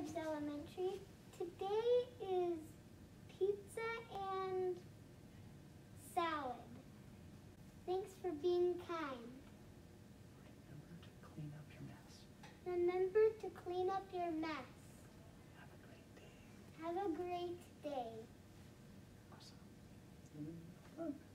Jacobs Elementary. Today is pizza and salad. Thanks for being kind. Remember to clean up your mess. Remember to clean up your mess. Have a great day. Have a great day. Awesome.